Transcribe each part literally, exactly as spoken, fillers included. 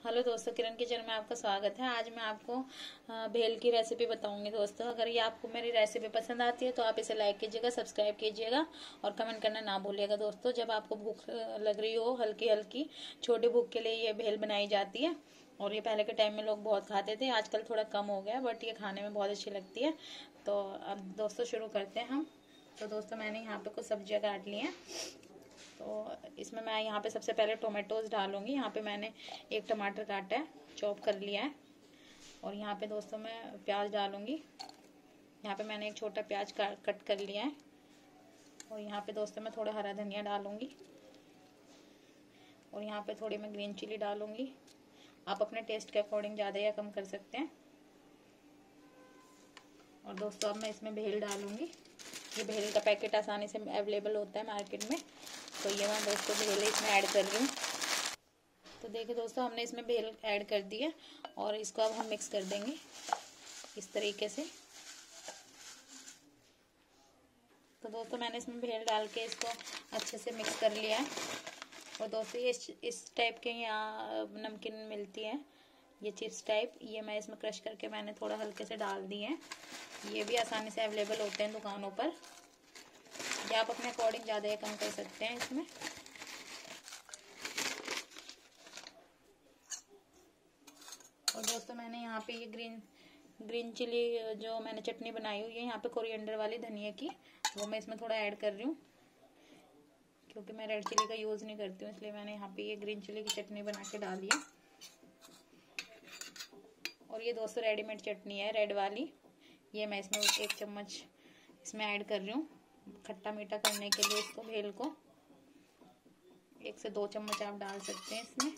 Hello दोस्तों, किरण kitchen में आपका स्वागत है। आज मैं आपको भेल की रेसिपी बताऊंगी। दोस्तों, अगर ये आपको मेरी रेसिपी पसंद आती है तो आप इसे लाइक कीजिएगा, सब्सक्राइब कीजिएगा और कमेंट करना ना भूलिएगा। दोस्तों, जब आपको भूख लग रही हो हल्की हल्की छोटी भूख के लिए ये भेल बनाई जाती है और ये पहले के टाइम में लोग बहुत खाते थे, आजकल थोड़ा कम हो गया, बट ये खाने में बहुत अच्छी लगती है। तो अब दोस्तों शुरू करते हैं हम। तो दोस्तों, मैंने यहाँ पे कुछ सब्जियाँ काट ली हैं। तो इसमें मैं यहाँ पे सबसे पहले टोमेटोज डालूंगी। यहाँ पे मैंने एक टमाटर काटा है, चॉप कर लिया है। और यहाँ पे दोस्तों मैं प्याज डालूंगी। यहाँ पे मैंने एक छोटा प्याज कट कर लिया है। और यहाँ पे दोस्तों मैं थोड़ा हरा धनिया डालूंगी। और यहाँ पे थोड़ी मैं ग्रीन चिली डालूंगी। आप अपने टेस्ट के अकॉर्डिंग ज़्यादा या कम कर सकते हैं। और दोस्तों अब मैं इसमें भेल डालूंगी। ये भेल का पैकेट आसानी से अवेलेबल होता है मार्केट में। तो ये मैं दोस्तों भेल इसमें ऐड कर रही हूँ। तो देखिए दोस्तों, हमने इसमें भेल ऐड कर दी है और इसको अब हम मिक्स कर देंगे इस तरीके से। तो दोस्तों मैंने इसमें भेल डाल के इसको अच्छे से मिक्स कर लिया है। और दोस्तों ये इस, इस टाइप के यहाँ नमकीन मिलती है, ये चिप्स टाइप, ये मैं इसमें क्रश करके मैंने थोड़ा हल्के से डाल दी है। ये भी आसानी से अवेलेबल होते हैं दुकानों पर। ये आप अपने अकॉर्डिंग ज़्यादा या कम कर सकते हैं इसमें। और दोस्तों मैंने यहाँ पे ये ग्रीन ग्रीन चिली जो मैंने चटनी बनाई हुई है यहाँ पे कोरिएंडर वाली धनिया की, वो मैं इसमें थोड़ा ऐड कर रही हूँ। क्योंकि मैं रेड चिली का यूज़ नहीं करती हूँ, इसलिए मैंने यहाँ पे ये ग्रीन चिली की चटनी बना के डाली है। और ये दोस्तों रेडीमेड चटनी है रेड वाली, ये मैं इसमें एक चम्मच इसमें ऐड कर रही हूँ खट्टा मीठा करने के लिए। इसको भेल को एक से दो चम्मच आप डाल सकते हैं इसमें।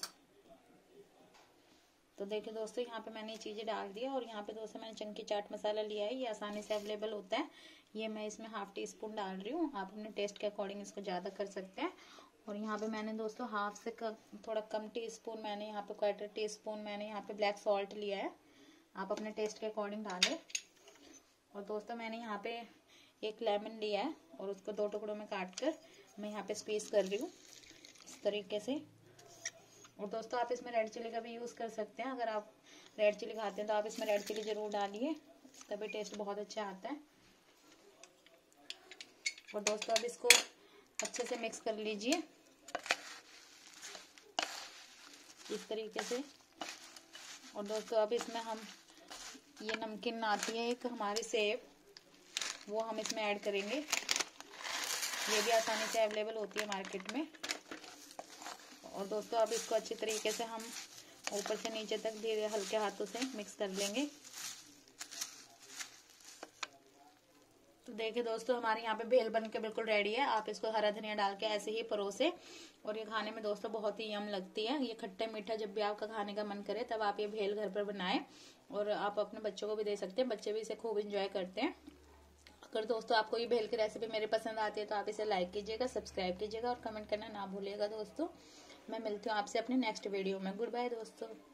तो देखिए दोस्तों, यहाँ पे मैंने ये चीज़ें डाल दी है। और यहाँ पे दोस्तों मैंने चंकी चाट मसाला लिया है, ये आसानी से अवेलेबल होता है। ये मैं इसमें हाफ टी स्पून डाल रही हूँ, आप अपने टेस्ट के अकॉर्डिंग इसको ज़्यादा कर सकते हैं। और यहाँ पे मैंने दोस्तों हाफ से कम, थोड़ा कम टी स्पून मैंने यहाँ पे क्वार्टर टी स्पून मैंने यहाँ पे ब्लैक सॉल्ट लिया है, आप अपने टेस्ट के अकॉर्डिंग डालें। और दोस्तों मैंने यहाँ पे एक लेमन लिया है और उसको दो टुकड़ों में काट कर मैं यहाँ पे स्क्वीज कर रही हूँ इस तरीके से। और दोस्तों आप इसमें रेड चिली का भी यूज़ कर सकते हैं, अगर आप रेड चिली खाते हैं तो आप इसमें रेड चिली ज़रूर डालिए, इसका भी टेस्ट बहुत अच्छा आता है। और दोस्तों अब इसको अच्छे से मिक्स कर लीजिए इस तरीके से। और दोस्तों अब इसमें हम ये नमकीन आती है एक हमारी सेव, वो हम इसमें ऐड करेंगे। ये भी आसानी से अवेलेबल होती है मार्केट में। और दोस्तों अब इसको अच्छी तरीके से हम ऊपर से नीचे तक धीरे हल्के हाथों से मिक्स कर लेंगे। तो देखिए दोस्तों, हमारे यहाँ पे भेल बन के बिल्कुल रेडी है। आप इसको हरा धनिया डाल के ऐसे ही परोसे। और ये खाने में दोस्तों बहुत ही यम लगती है। ये खट्टे मीठा जब भी आपका खाने का मन करे तब आप ये भेल घर पर बनाएं और आप अपने बच्चों को भी दे सकते हैं, बच्चे भी इसे खूब इंजॉय करते हैं। अगर दोस्तों आपको ये भेल की रेसिपी मेरी पसंद आती है तो आप इसे लाइक कीजिएगा, सब्सक्राइब कीजिएगा और कमेंट करना ना भूलिएगा। दोस्तों मैं मिलती हूँ आपसे अपने नेक्स्ट वीडियो में। गुड बाय दोस्तों।